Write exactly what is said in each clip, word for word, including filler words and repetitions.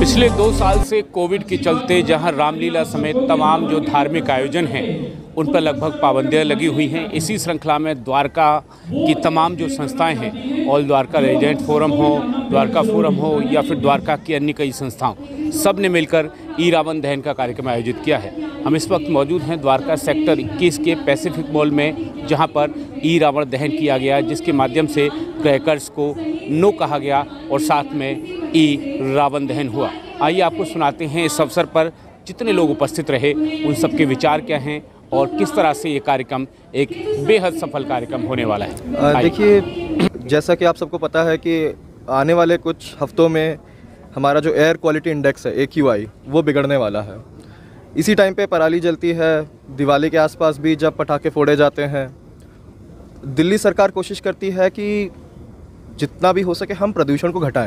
पिछले दो साल से कोविड के चलते जहां रामलीला समेत तमाम जो धार्मिक आयोजन हैं उन पर लगभग पाबंदियां लगी हुई हैं। इसी श्रृंखला में द्वारका की तमाम जो संस्थाएं हैं, ऑल द्वारका रेजिडेंट फोरम हो, द्वारका फोरम हो या फिर द्वारका की अन्य कई संस्थाओं, सब ने मिलकर ई रावण दहन का कार्यक्रम आयोजित किया है। हम इस वक्त मौजूद हैं द्वारका सेक्टर इक्कीस के पैसिफिक मॉल में, जहां पर ई रावण दहन किया गया, जिसके माध्यम से क्रैकर्स को नो कहा गया और साथ में ई रावण दहन हुआ। आइए आपको सुनाते हैं इस अवसर पर जितने लोग उपस्थित रहे उन सबके विचार क्या हैं और किस तरह से ये कार्यक्रम एक बेहद सफल कार्यक्रम होने वाला है। देखिए, जैसा कि आप सबको पता है कि आने वाले कुछ हफ्तों में हमारा जो एयर क्वालिटी इंडेक्स है ए क्यू आई वो बिगड़ने वाला है। इसी टाइम पे पराली जलती है, दिवाली के आसपास भी जब पटाखे फोड़े जाते हैं, दिल्ली सरकार कोशिश करती है कि जितना भी हो सके हम प्रदूषण को घटाएं।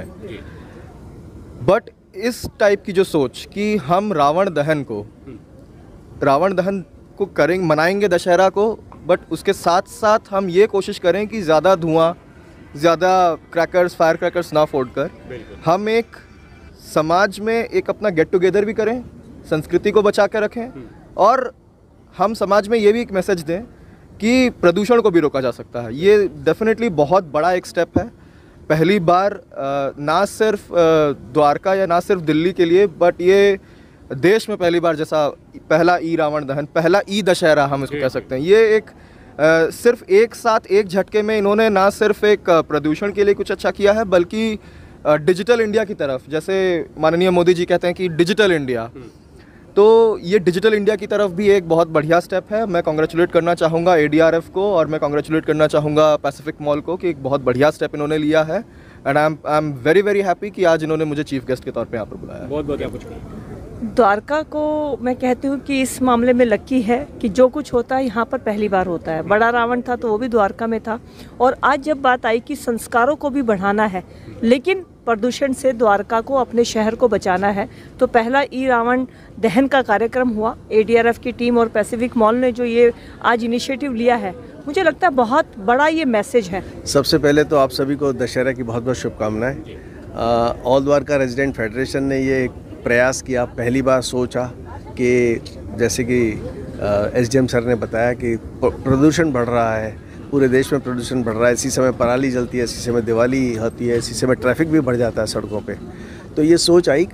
बट इस टाइप की जो सोच कि हम रावण दहन को रावण दहन को करेंगे, मनाएंगे दशहरा को, बट उसके साथ साथ हम ये कोशिश करें कि ज़्यादा धुआं, ज़्यादा क्रैकर्स, फायर क्रैकर्स ना फोड़ कर हम एक समाज में एक अपना गेट टुगेदर भी करें, संस्कृति को बचा कर रखें और हम समाज में ये भी एक मैसेज दें कि प्रदूषण को भी रोका जा सकता है। ये डेफिनेटली बहुत बड़ा एक स्टेप है। पहली बार ना सिर्फ द्वारका या ना सिर्फ दिल्ली के लिए, बट ये देश में पहली बार जैसा पहला ई रावण दहन, पहला ई दशहरा हम इसको कह सकते हैं। ये एक आ, सिर्फ एक साथ एक झटके में इन्होंने ना सिर्फ एक प्रदूषण के लिए कुछ अच्छा किया है, बल्कि डिजिटल इंडिया की तरफ, जैसे माननीय मोदी जी कहते हैं कि डिजिटल इंडिया, तो ये डिजिटल इंडिया की तरफ भी एक बहुत बढ़िया स्टेप है। मैं कॉन्ग्रेचुलेट करना चाहूँगा ए डी आर एफ को और मैं कॉन्ग्रेचुलेट करना चाहूँगा पैसिफिक मॉल को कि एक बहुत बढ़िया स्टेप इन्होंने लिया है। And I am I am very very happy कि आज इन्होंने मुझे चीफ गेस्ट के तौर पे यहाँ पर बुलाया। बहुत बहुत कुछ द्वारका को मैं कहती हूँ कि इस मामले में लकी है कि जो कुछ होता है यहाँ पर पहली बार होता है। बड़ा रावण था तो वो भी द्वारका में था, और आज जब बात आई कि संस्कारों को भी बढ़ाना है लेकिन प्रदूषण से द्वारका को, अपने शहर को बचाना है, तो पहला ई रावण दहन का कार्यक्रम हुआ। ए डी आर एफ की टीम और पैसिफिक मॉल ने जो ये आज इनिशिएटिव लिया है, मुझे लगता है बहुत बड़ा ये मैसेज है। सबसे पहले तो आप सभी को दशहरा की बहुत बहुत शुभकामनाएं। ऑल द्वारका रेजिडेंट फेडरेशन ने ये एक प्रयास किया, पहली बार सोचा कि जैसे कि एस डी एम सर ने बताया कि प्रदूषण बढ़ रहा है, पूरे देश में प्रदूषण बढ़ रहा है, इसी समय पराली जलती है, इसी समय दिवाली होती है, इसी समय ट्रैफिक भी बढ़ जाता है सड़कों पे। तो ये सोच आई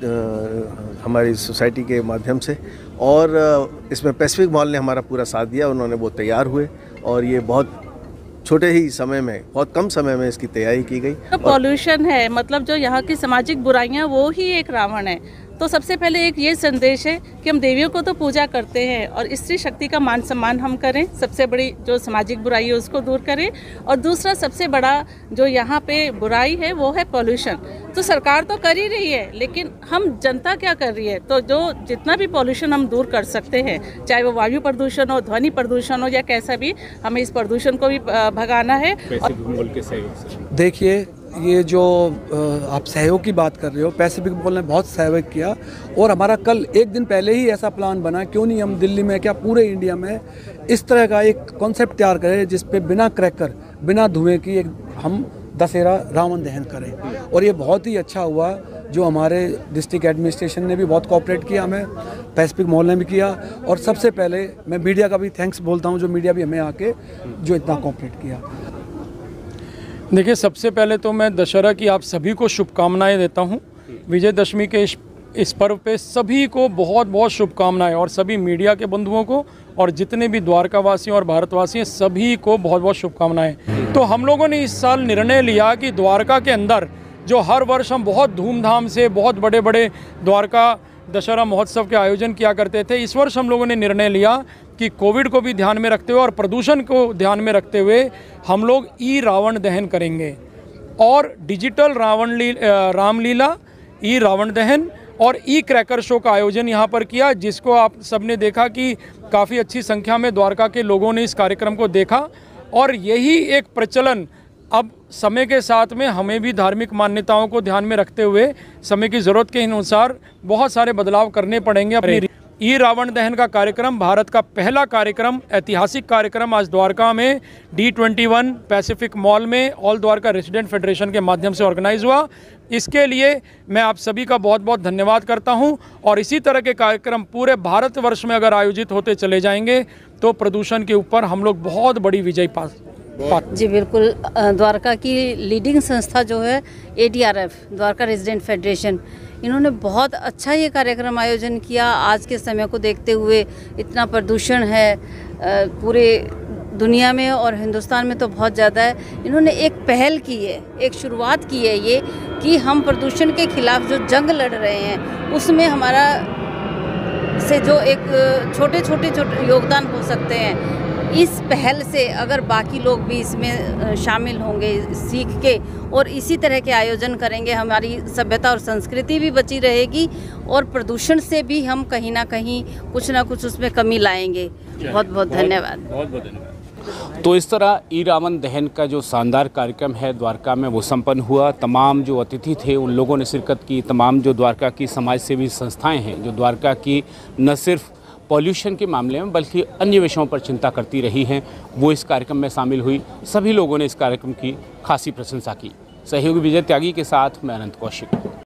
हमारी सोसाइटी के माध्यम से और इसमें पैसिफिक मॉल ने हमारा पूरा साथ दिया। उन्होंने वो तैयार हुए और ये बहुत छोटे ही समय में, बहुत कम समय में इसकी तैयारी की गई। तो पॉल्यूशन है, मतलब जो यहाँ की सामाजिक बुराइयाँ, वो ही एक रावण है। तो सबसे पहले एक ये संदेश है कि हम देवियों को तो पूजा करते हैं और स्त्री शक्ति का मान सम्मान हम करें, सबसे बड़ी जो सामाजिक बुराई है उसको दूर करें। और दूसरा सबसे बड़ा जो यहाँ पे बुराई है वो है पॉल्यूशन। तो सरकार तो कर ही रही है, लेकिन हम जनता क्या कर रही है? तो जो जितना भी पॉल्यूशन हम दूर कर सकते हैं, चाहे वो वायु प्रदूषण हो, ध्वनि प्रदूषण हो या कैसा भी, हमें इस प्रदूषण को भी भगाना है। देखिए, ये जो आप सहयोग की बात कर रहे हो, पैसिफिक मॉल ने बहुत सहयोग किया और हमारा कल एक दिन पहले ही ऐसा प्लान बना, क्यों नहीं हम दिल्ली में, क्या पूरे इंडिया में इस तरह का एक कॉन्सेप्ट तैयार करें जिस पे बिना क्रैकर, बिना धुएं की एक हम दशहरा रावण दहन करें। और ये बहुत ही अच्छा हुआ, जो हमारे डिस्ट्रिक्ट एडमिनिस्ट्रेशन ने भी बहुत कोऑपरेट किया, हमें पैसिफिक मॉल ने भी किया, और सबसे पहले मैं मीडिया का भी थैंक्स बोलता हूँ, जो मीडिया भी हमें आके जो इतना कोऑपरेट किया। देखिए, सबसे पहले तो मैं दशहरा की आप सभी को शुभकामनाएं देता हूं। विजयदशमी के इस, इस पर्व पे सभी को बहुत बहुत शुभकामनाएं, और सभी मीडिया के बंधुओं को और जितने भी द्वारकावासी और भारतवासी हैं सभी को बहुत बहुत शुभकामनाएं। तो हम लोगों ने इस साल निर्णय लिया कि द्वारका के अंदर जो हर वर्ष हम बहुत धूमधाम से बहुत बड़े बड़े द्वारका दशहरा महोत्सव के आयोजन किया करते थे, इस वर्ष हम लोगों ने निर्णय लिया कि कोविड को भी ध्यान में रखते हुए और प्रदूषण को ध्यान में रखते हुए हम लोग ई रावण दहन करेंगे और डिजिटल रावण ली रामलीला, ई रावण दहन और ई क्रैकर शो का आयोजन यहाँ पर किया, जिसको आप सबने देखा कि काफ़ी अच्छी संख्या में द्वारका के लोगों ने इस कार्यक्रम को देखा। और यही एक प्रचलन अब समय के साथ में हमें भी धार्मिक मान्यताओं को ध्यान में रखते हुए समय की ज़रूरत के अनुसार बहुत सारे बदलाव करने पड़ेंगे अपनी ई रावण दहन का कार्यक्रम भारत का पहला कार्यक्रम, ऐतिहासिक कार्यक्रम आज द्वारका में D twenty one Pacific mall में ऑल द्वारका रेसिडेंट फेडरेशन के माध्यम से ऑर्गेनाइज हुआ। इसके लिए मैं आप सभी का बहुत बहुत धन्यवाद करता हूं और इसी तरह के कार्यक्रम पूरे भारतवर्ष में अगर आयोजित होते चले जाएंगे तो प्रदूषण के ऊपर हम लोग बहुत बड़ी विजय पा जी बिल्कुल। द्वारका की लीडिंग संस्था जो है A D R F, Dwarka resident federation, इन्होंने बहुत अच्छा ये कार्यक्रम आयोजन किया। आज के समय को देखते हुए इतना प्रदूषण है पूरे दुनिया में और हिंदुस्तान में तो बहुत ज़्यादा है। इन्होंने एक पहल की है, एक शुरुआत की है ये कि हम प्रदूषण के खिलाफ जो जंग लड़ रहे हैं उसमें हमारा से जो एक छोटे छोटे छोटे योगदान हो सकते हैं। इस पहल से अगर बाकी लोग भी इसमें शामिल होंगे सीख के और इसी तरह के आयोजन करेंगे, हमारी सभ्यता और संस्कृति भी बची रहेगी और प्रदूषण से भी हम कहीं ना कहीं कुछ ना कुछ उसमें कमी लाएंगे। बहुत बहुत धन्यवाद। बहुत बहुत धन्यवाद। तो इस तरह ई रावण दहन का जो शानदार कार्यक्रम है द्वारका में वो संपन्न हुआ। तमाम जो अतिथि थे उन लोगों ने शिरकत की। तमाम जो द्वारका की समाज सेवी संस्थाएं हैं जो द्वारका की न सिर्फ पॉल्यूशन के मामले में बल्कि अन्य विषयों पर चिंता करती रही हैं, वो इस कार्यक्रम में शामिल हुई। सभी लोगों ने इस कार्यक्रम की खासी प्रशंसा की। सहयोगी विजय त्यागी के साथ मैं अनंत कौशिक।